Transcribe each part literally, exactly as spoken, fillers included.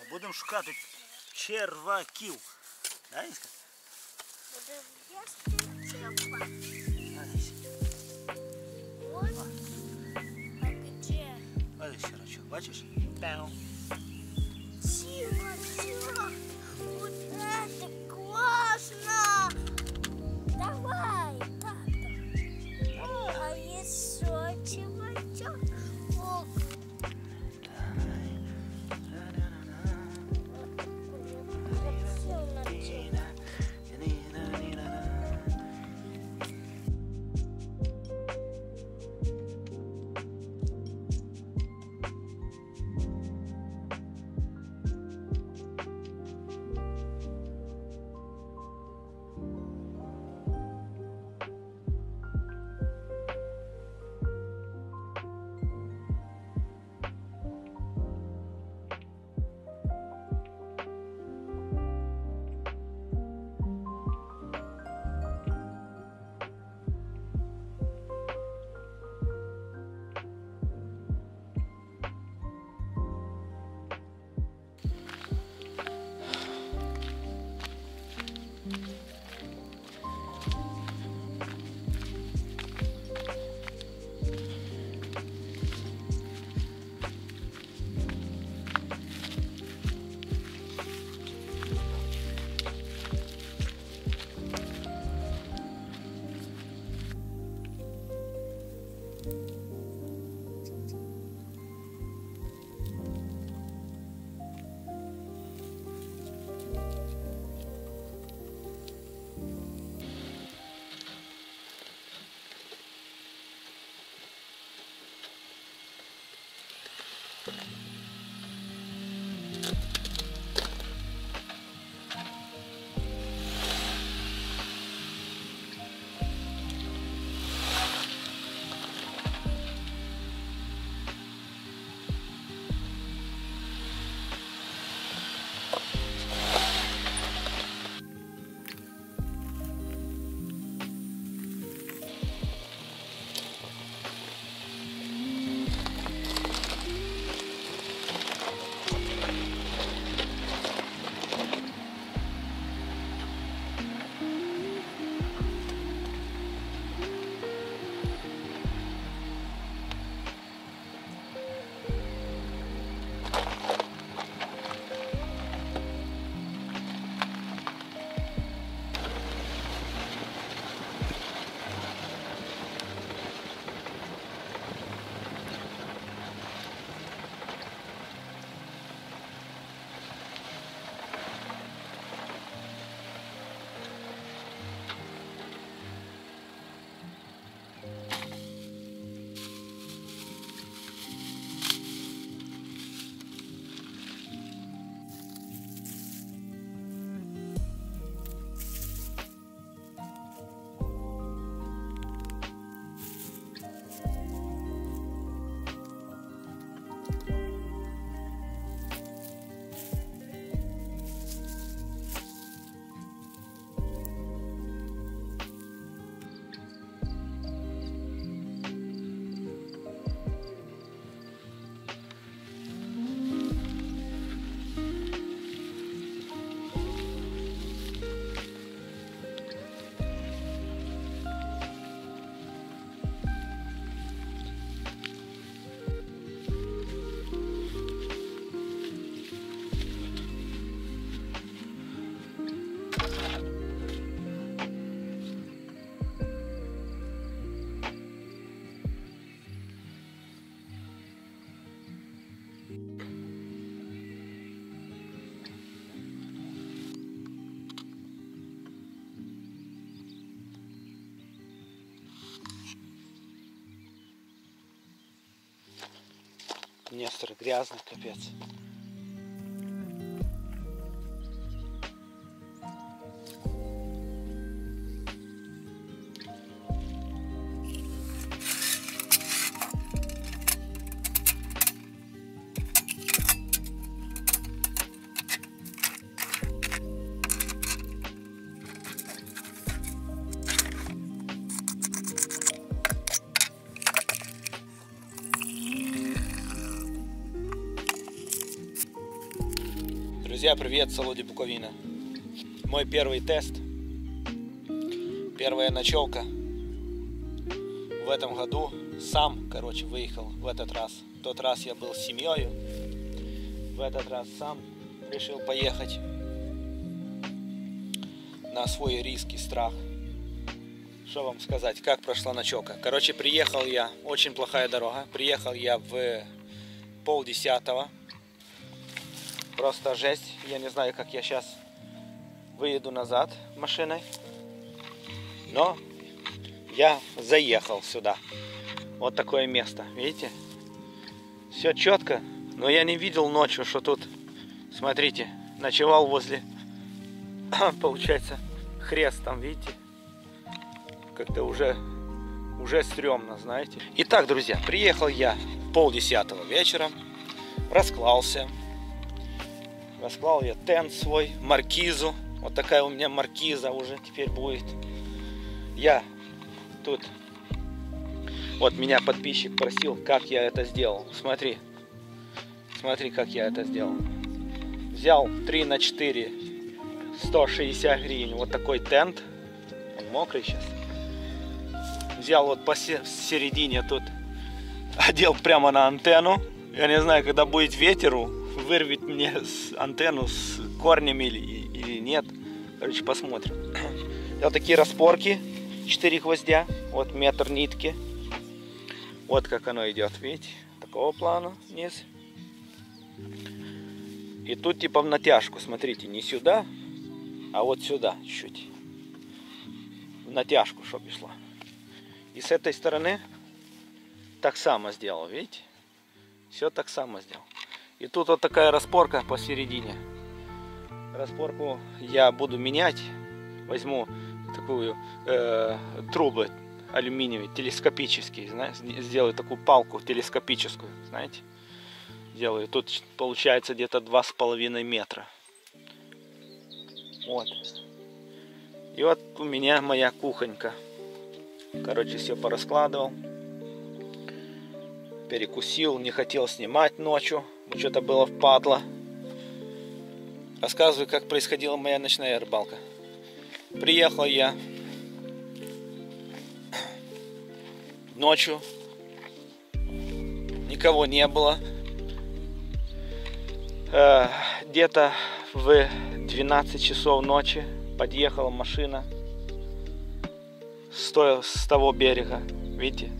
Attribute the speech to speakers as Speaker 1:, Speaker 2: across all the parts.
Speaker 1: будемо шукати черваків. Да, Іска?
Speaker 2: Будемо їсти червак. Вот. А где?
Speaker 1: Ось червачок, бачиш? Пяу.
Speaker 2: Тихо, тихо. Вот это классно. Давай, тата. А еще червячок. О,
Speaker 1: Нестор, грязный, капец.
Speaker 3: Друзья, привет, Солоди Буковина. Мой первый тест, первая ночевка в этом году. Сам, короче, выехал в этот раз. В тот раз я был с семьей, в этот раз сам решил поехать на свой риск и страх. Что вам сказать, как прошла ночевка? Короче, приехал я, очень плохая дорога, приехал я в полдесятого. Просто жесть, я не знаю, как я сейчас выеду назад машиной. Но я заехал сюда. Вот такое место, видите? Все четко, но я не видел ночью, что тут, смотрите, ночевал возле, получается, хрест там, видите? Как-то уже, уже стрёмно, знаете. Итак, друзья, приехал я полдесятого вечера, расклался. Расклал я тент свой, маркизу. Вот такая у меня маркиза уже теперь будет. Я тут... Вот меня подписчик просил, как я это сделал. Смотри. Смотри, как я это сделал. Взял три на четыре, сто шестьдесят гривен. Вот такой тент. Он мокрый сейчас. Взял вот посередине тут. Одел прямо на антенну. Я не знаю, когда будет ветер, вырвет мне антенну с корнями или, или нет. Короче, посмотрим. Вот такие распорки. четыре гвоздя. Вот метр нитки. Вот как оно идет, видите? Такого плана низ. И тут типа в натяжку, смотрите, не сюда, а вот сюда чуть-чуть. В натяжку, чтобы шло. И с этой стороны так само сделал, видите? Все так само сделал. И тут вот такая распорка посередине. Распорку я буду менять. Возьму такую э, трубу алюминиевую, телескопический, знаете, сделаю такую палку телескопическую, знаете. Делаю. Тут получается где-то два с половиной метра. Вот. И вот у меня моя кухонька. Короче, все пораскладывал. Перекусил, не хотел снимать ночью. Что-то было впадло. Рассказываю, как происходила моя ночная рыбалка. Приехал я ночью. Никого не было. Где-то в двенадцать часов ночи подъехала машина с того берега. Видите?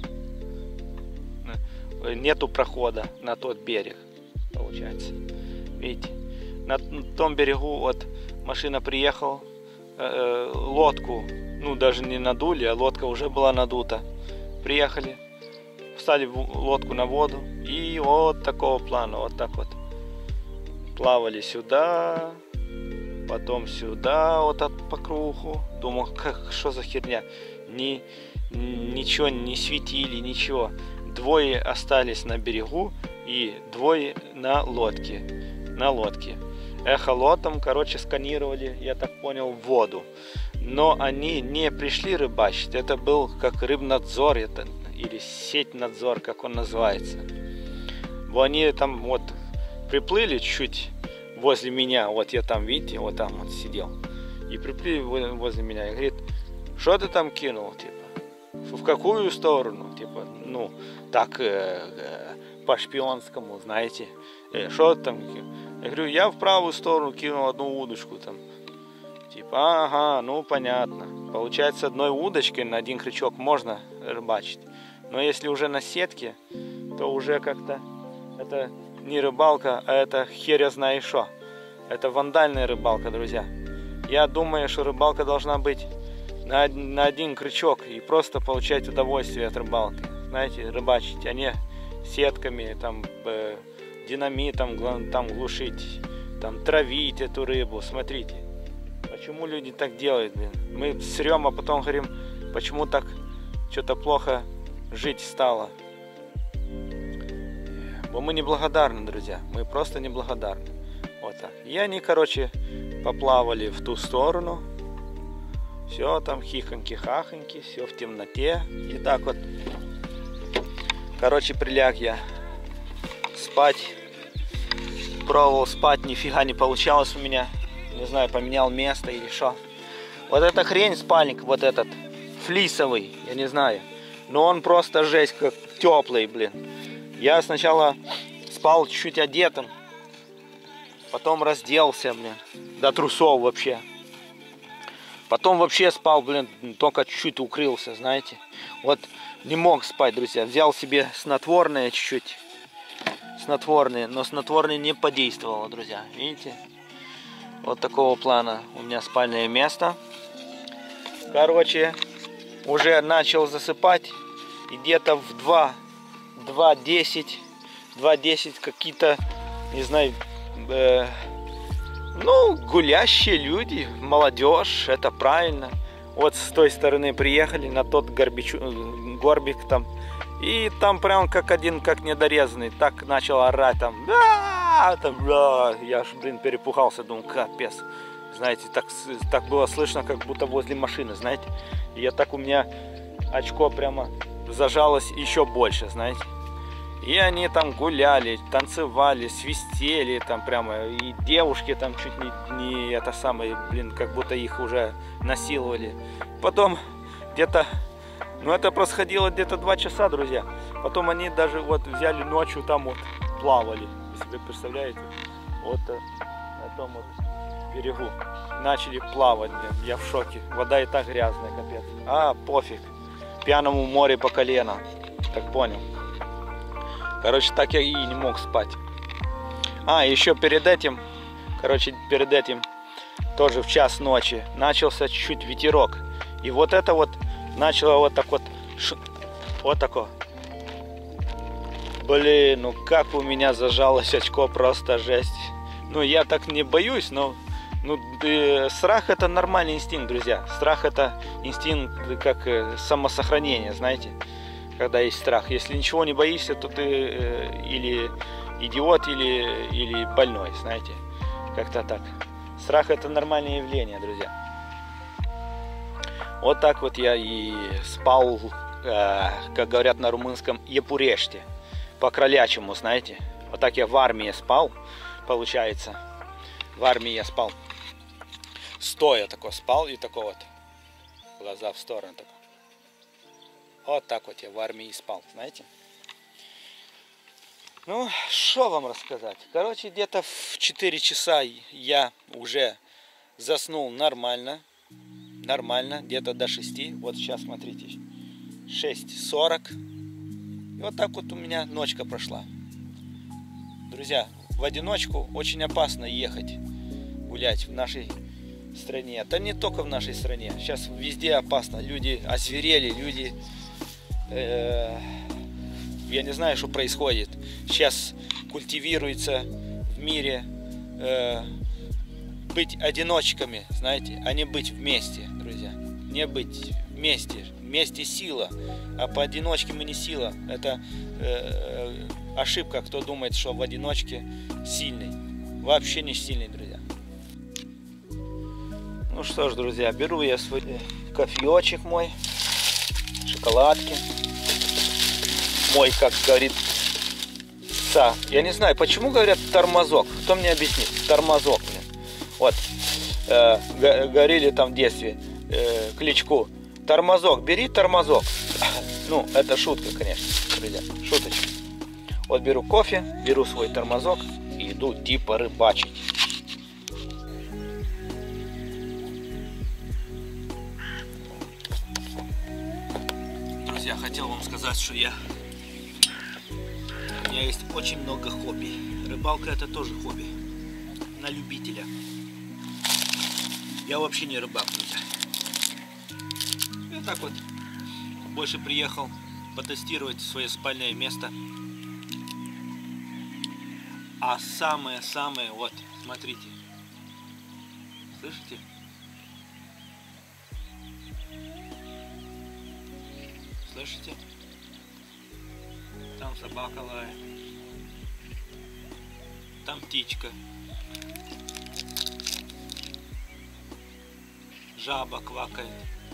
Speaker 3: Нету прохода на тот берег, получается. Видите? На том берегу вот машина приехала, э, лодку, ну даже не надули, а лодка уже была надута. Приехали, встали лодку на воду и вот такого плана, вот так вот. Плавали сюда, потом сюда, вот от по кругу. Думал, как, что за херня? Ни, ничего не светили, ничего. Двое остались на берегу и двое на лодке. На лодке. Эхолотом, короче, сканировали, я так понял, воду. Но они не пришли рыбачить. Это был как рыбнадзор, это, или сеть-надзор, как он называется. Бо они там вот приплыли чуть возле меня. Вот я там, видите, вот там вот сидел. И приплыли возле меня. И говорит, что ты там кинул, типа? В какую сторону, типа, ну, так э, э, по-шпионскому, знаете. Что ты там кинул? Я говорю, я в правую сторону кинул одну удочку там. Типа, ага, ну понятно. Получается, одной удочкой на один крючок можно рыбачить. Но если уже на сетке, то уже как-то это не рыбалка, а это хер я знаю что. Это вандальная рыбалка, друзья. Я думаю, что рыбалка должна быть на, на один крючок и просто получать удовольствие от рыбалки. Знаете, рыбачить, а не сетками, там, э, динамитом там глушить, там травить эту рыбу. Смотрите, почему люди так делают, блин? Мы срем, а потом говорим, почему так что-то плохо жить стало. Бо мы неблагодарны, друзья. Мы просто неблагодарны. Вот так. И они, короче, поплавали в ту сторону. Все там хихоньки-хахоньки, все в темноте. И так вот. Короче, приляг я спать. пробовал спать, нифига не получалось у меня. Не знаю, поменял место или что. Вот эта хрень, спальник, вот этот, флисовый, я не знаю. Но он просто жесть, как теплый, блин. Я сначала спал чуть-чуть одетым. Потом разделся, блин, до трусов вообще. Потом вообще спал, блин, только чуть-чуть укрылся, знаете. Вот не мог спать, друзья. Взял себе снотворное чуть-чуть. Снотворное, но снотворное не подействовало, друзья. Видите? Вот такого плана у меня спальное место. Короче, уже начал засыпать. И где-то в два, два десять, два десять какие-то, не знаю, э, ну, гулящие люди, молодежь, это правильно. Вот с той стороны приехали на тот горбич, горбик там. И там прям как один, как недорезанный, так начал орать там. Да, там, да. Я аж, блин, перепугался, думал, капец. Знаете, так, так было слышно, как будто возле машины, знаете. И я так, у меня очко прямо зажалось еще больше, знаете. И они там гуляли, танцевали, свистели там прямо. И девушки там чуть не, не это самое, блин, как будто их уже насиловали. Потом где-то, ну это происходило где-то два часа, друзья. Потом они даже вот взяли ночью там вот плавали. Вы себе представляете? Вот на том вот берегу. Начали плавать, блин. Я в шоке. Вода и так грязная, капец. А, пофиг. Пьяному море по колено. Так понял. Короче, так я и не мог спать. А, еще перед этим, короче, перед этим, тоже в час ночи, начался чуть-чуть ветерок. И вот это вот начало вот так вот, ш... вот такое. Блин, ну как у меня зажалось очко, просто жесть. Ну, я так не боюсь, но ну, э, страх это нормальный инстинкт, друзья. Страх это инстинкт как э, самосохранение, знаете. Когда есть страх. Если ничего не боишься, то ты э, или идиот, или, или больной, знаете. Как-то так. Страх это нормальное явление, друзья. Вот так вот я и спал, э, как говорят на румынском, епуреште. По-кролячему, знаете. Вот так я в армии спал, получается. В армии я спал. Стоя такой спал и такой вот. Глаза в сторону такой. Вот так вот я в армии спал, знаете. Ну, что вам рассказать. Короче, где-то в четыре часа я уже заснул нормально. Нормально, где-то до шести. Вот сейчас, смотрите, шесть сорок. И вот так вот у меня ночка прошла. Друзья, в одиночку очень опасно ехать, гулять в нашей стране. Это не только в нашей стране. Сейчас везде опасно. Люди озверели, люди... Я не знаю, что происходит. Сейчас культивируется в мире э, быть одиночками, знаете, а не быть вместе, друзья. Не быть вместе. Вместе сила, а поодиночке мы не сила. Это э, ошибка, кто думает, что в одиночке сильный. Вообще не сильный, друзья. Ну что ж, друзья, беру я свой кофеечек мой. Шоколадки. Мой, как говорит, са. Я не знаю, почему говорят тормозок. Кто мне объяснит? Тормозок, блин. Вот. Э, говорили там в детстве э, Кличку. Тормозок, бери тормозок. Ну, это шутка, конечно, друзья. Шуточка. Вот беру кофе, беру свой тормозок и иду типа рыбачить. Я хотел вам сказать, что я у меня есть очень много хобби. Рыбалка это тоже хобби. На любителя. Я вообще не рыбак, друзья. Я так вот больше приехал потестировать свое спальное место. А самое-самое, вот, смотрите. Слышите? Слышите? Там собака лает. Там птичка. Жаба квакает.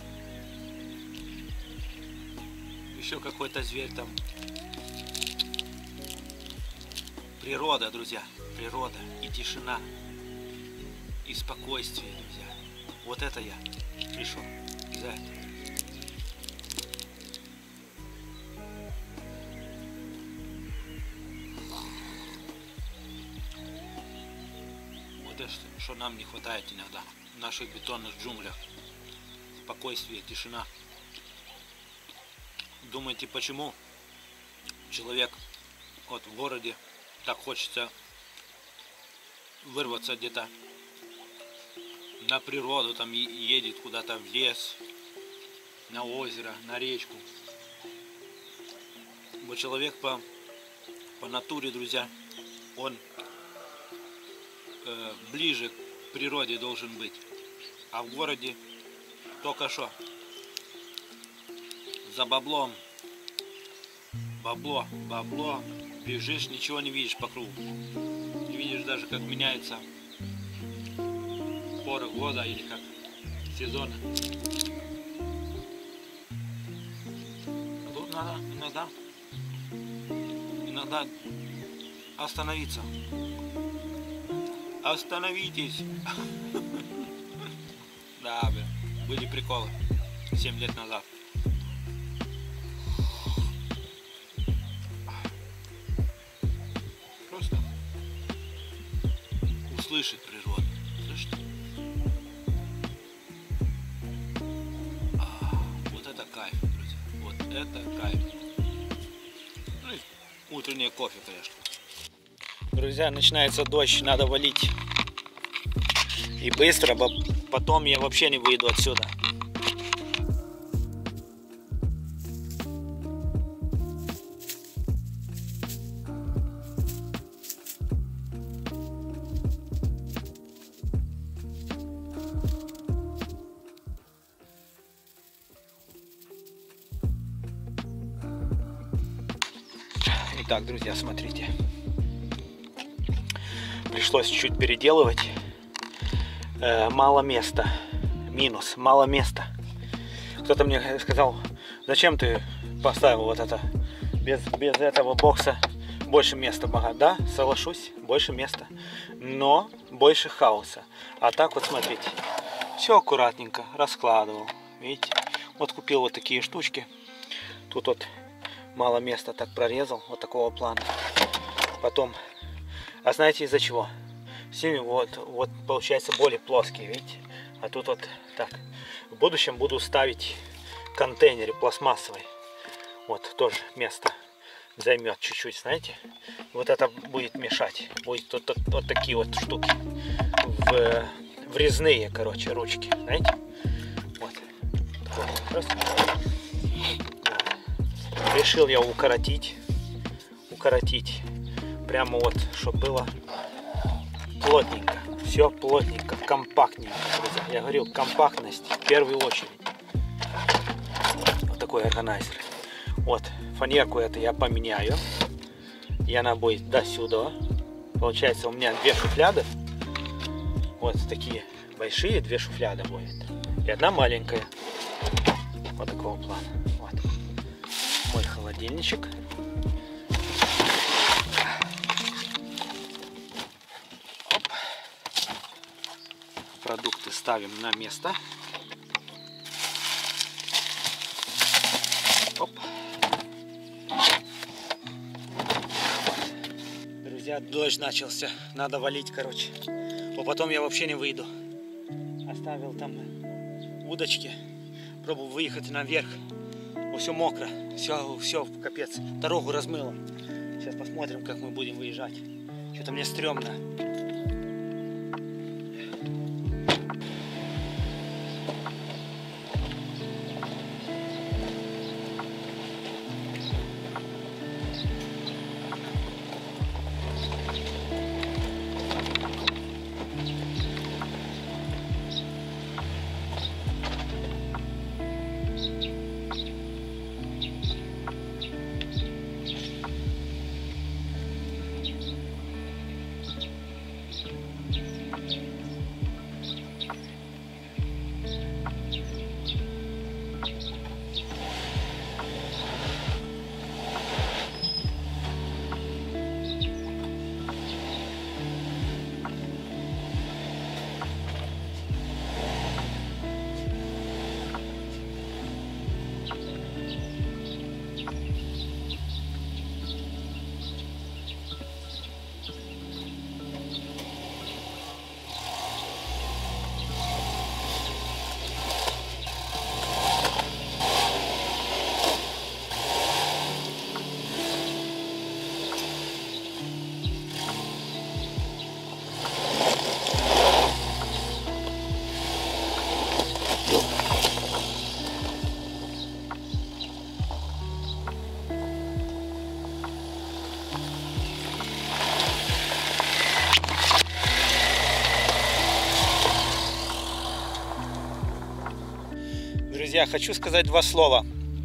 Speaker 3: Еще какой-то зверь там. Природа, друзья. природа и тишина, и спокойствие, друзья. Вот это я пришел за это. Вот это, что нам не хватает иногда в наших бетонных джунглях. Спокойствие, тишина. Думаете, почему человек вот в городе так хочется вырваться где-то на природу, там едет куда-то в лес, на озеро, на речку? Вот человек по, по натуре, друзья, он э, ближе к природе должен быть. А в городе только что за баблом. Бабло, бабло. Бежишь, ничего не видишь по кругу. Не видишь даже, как меняется поры года или как сезоны. А тут надо иногда, иногда остановиться. Остановитесь. Да, блин, были приколы семь лет назад. Просто услышать природу. Слышите? А, вот это кайф, друзья. Вот это кайф. Ну и утреннее кофе, конечно. Друзья, начинается дождь, надо валить. И быстро, потом я вообще не выйду отсюда. Итак, друзья, смотрите. Пришлось чуть переделывать. Э, мало места. Минус. Мало места. Кто-то мне сказал, зачем ты поставил вот это? Без, без этого бокса больше места. Да, соглашусь, больше места. Но больше хаоса. А так вот, смотрите. Все аккуратненько раскладывал. Видите? Вот купил вот такие штучки. Тут вот мало места, так прорезал. Вот такого плана. Потом... А знаете из-за чего? С ними вот, вот получается более плоские, видите? А тут вот так. В будущем буду ставить контейнеры пластмассовые. Вот тоже место займет чуть-чуть, знаете? Вот это будет мешать. Будет тут, тут вот такие вот штуки. В, врезные, короче, ручки, знаете? Вот. Просто. Вот. Решил я укоротить. Укоротить. Прямо вот, чтобы было плотненько. Все плотненько, компактненько, друзья. Я говорил, компактность в первую очередь. Вот такой органайзер. Вот, фанерку это я поменяю. И она будет до сюда. Получается, у меня две шуфляды. Вот такие большие, две шуфляды будет. И одна маленькая. Вот такого плана. Вот. Мой холодильничек. Продукты ставим на место. Оп. Друзья, дождь начался. Надо валить, короче. А потом я вообще не выйду. Оставил там удочки. Пробую выехать наверх. Все мокро. Все, все, капец. Дорогу размыло. Сейчас посмотрим, как мы будем выезжать. Что-то мне стрёмно. друзья, хочу сказать два слова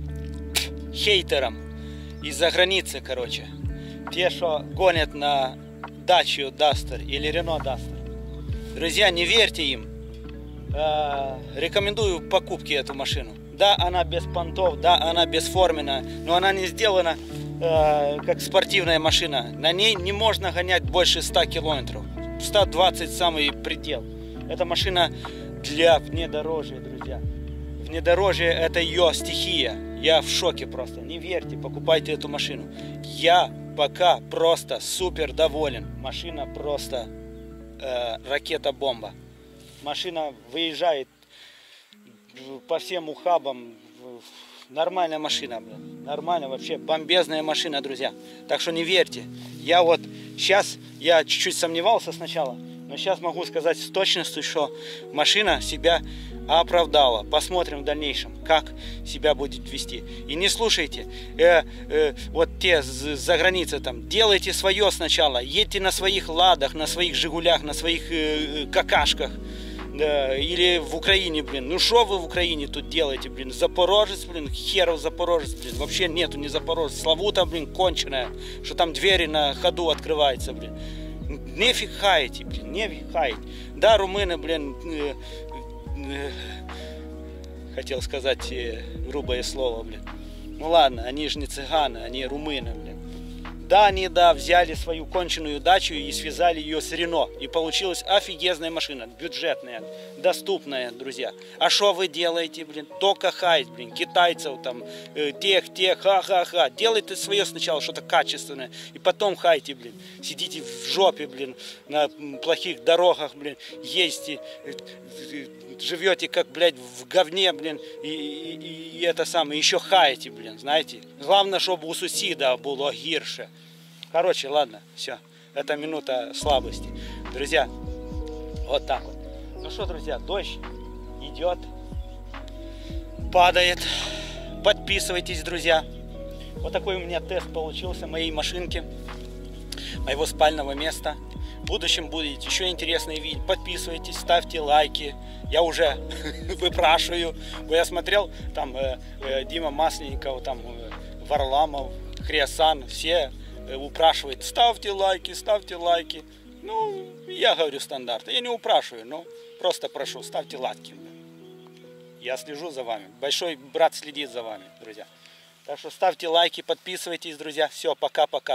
Speaker 3: хейтерам из-за границы, короче. Те, что гонят на Dacia Duster или Renault Duster. Друзья, не верьте им. Э, рекомендую покупки эту машину. Да, она без понтов, да, она бесформенная, но она не сделана э, как спортивная машина. На ней не можно гонять больше ста километров. сто двадцать самый предел. Эта машина для внедорожья, друзья. Внедорожье — это ее стихия. Я в шоке просто. Не верьте, покупайте эту машину. Я пока просто супер доволен. Машина просто э, ракета-бомба. Машина выезжает по всем ухабам. Нормальная машина, блин. Нормальная, вообще бомбезная машина, друзья. Так что не верьте. Я вот сейчас, я чуть-чуть сомневался сначала, но сейчас могу сказать с точностью, что машина себя оправдала. Посмотрим в дальнейшем, как себя будет вести. И не слушайте э, э, вот те за границей там. Делайте свое сначала. Едьте на своих ладах, на своих жигулях, на своих э, какашках. Да, или в Украине, блин. Ну что вы в Украине тут делаете, блин? Запорожец, блин, херов Запорожец, блин. Вообще нету ни Запорожец. Славута, блин, конченая. Что там двери на ходу открываются, блин. Нефиг хаете, блин, нефиг хаять. Да, румыны, блин, э, э, хотел сказать э, грубое слово, блин. Ну ладно, они же не цыганы, они румыны, блин. Да, они, да, взяли свою конченую дачу и связали ее с Рено. И получилась офигезная машина, бюджетная, доступная, друзья. А что вы делаете, блин? Только хаять, блин, китайцев там, э, тех, тех, ха-ха-ха. Делайте свое сначала, что-то качественное, и потом хайте, блин. Сидите в жопе, блин, на плохих дорогах, блин, ездите, э, э, живете как, блядь, в говне, блин, и, и, и это самое, еще хаете, блин, знаете. Главное, чтобы у соседа было гирше. Короче, ладно, все. Это минута слабости. Друзья, вот так вот. Ну что, друзья, дождь идет, падает. Подписывайтесь, друзья. Вот такой у меня тест получился моей машинки, моего спального места. В будущем будет еще интересные видео. Подписывайтесь, ставьте лайки. Я уже выпрашиваю. Я смотрел, там э, э, Дима Масленников, там э, Варламов, Хриасан, все упрашивает, ставьте лайки, ставьте лайки. Ну, я говорю стандарт. Я не упрашиваю, но просто прошу, ставьте лайки. Я слежу за вами. Большой брат следит за вами, друзья. Так что ставьте лайки, подписывайтесь, друзья. Все, пока-пока.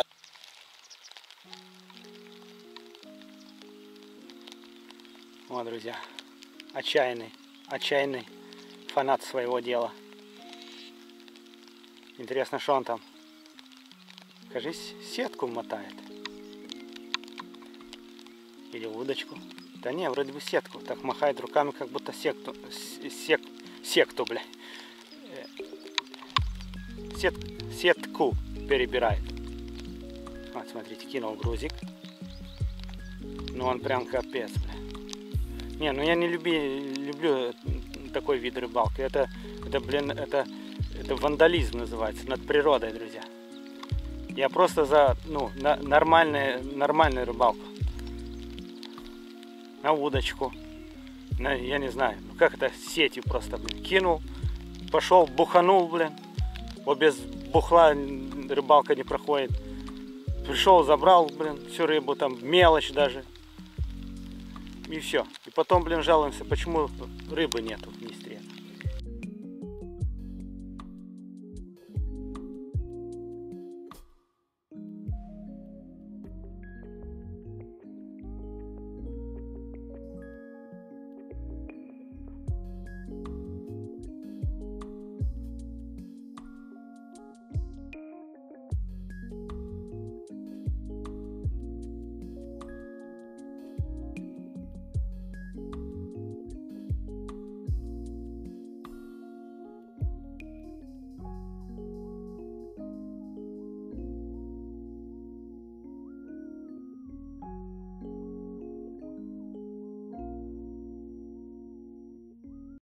Speaker 3: Вот, друзья, отчаянный, отчаянный фанат своего дела. Интересно, что он там? Кажись, сетку мотает. Или удочку. Да не, вроде бы сетку. Так махает руками, как будто секту, сек, секту, бля. Сет, сетку перебирает. Вот, смотрите, кинул грузик. Ну он прям капец, бля. Не, ну я не люби, люблю такой вид рыбалки. Это, это, блин, это, это вандализм называется. Над природой, друзья. Я просто за, ну, на, нормальную, нормальную рыбалку. На удочку. На, я не знаю, ну как это, сетью просто, блин, кинул. Пошел, буханул, блин. Вот без бухла рыбалка не проходит. Пришел, забрал, блин, всю рыбу, там мелочь даже. И все. И потом, блин, жалуемся, почему рыбы нету в Днестре.